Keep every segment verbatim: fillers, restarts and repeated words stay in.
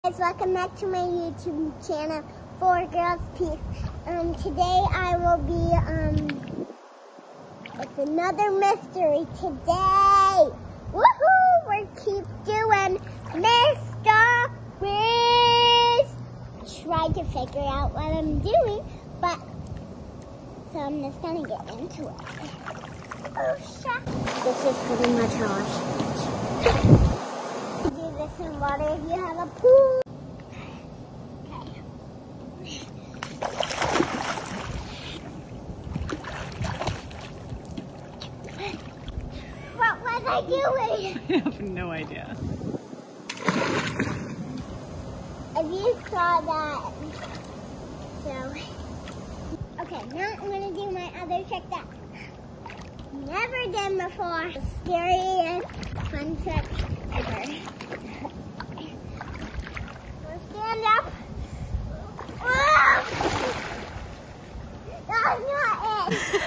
Guys, welcome back to my YouTube channel, Four Girls Peace. Um, today I will be, um, it's another mystery today. Woohoo! We keep doing mysteries. Try to figure out what I'm doing, but, so I'm just gonna get into it. Oh, shit. This is pretty much all. Do this in water if you have a pool. Okay. What was I doing? I have no idea. If you saw that, so okay, now I'm gonna do my other trick that I've never done before. The scariest fun trick ever. Stand up. Oh! That's not it.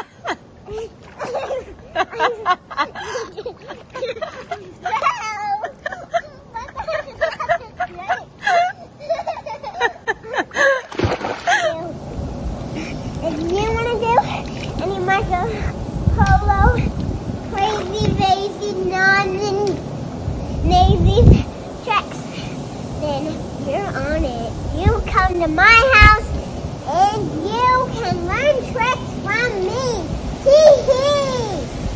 If you want to do any Marco Polo, crazy, crazy, non-navy tricks, then you're on it. You come to my house and you can learn tricks from me. Hee hee!